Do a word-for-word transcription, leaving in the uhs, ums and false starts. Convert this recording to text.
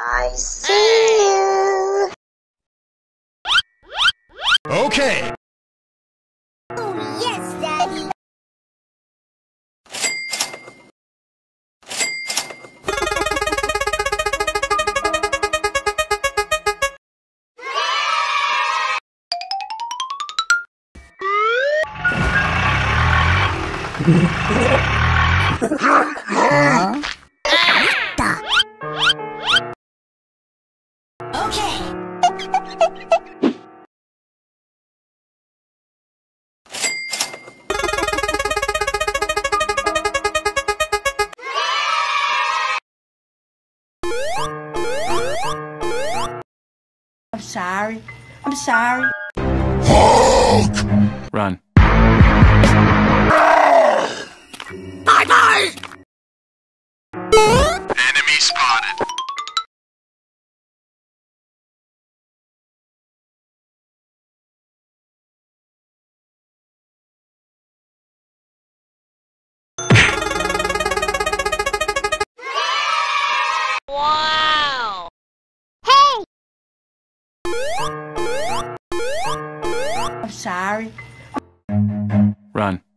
I see you. Okay. Oh, yes, Daddy. Huh? Okay. I'm sorry. I'm sorry. Run. Bye-bye! Enemy spotted. Wow! Hey! I'm sorry. Run.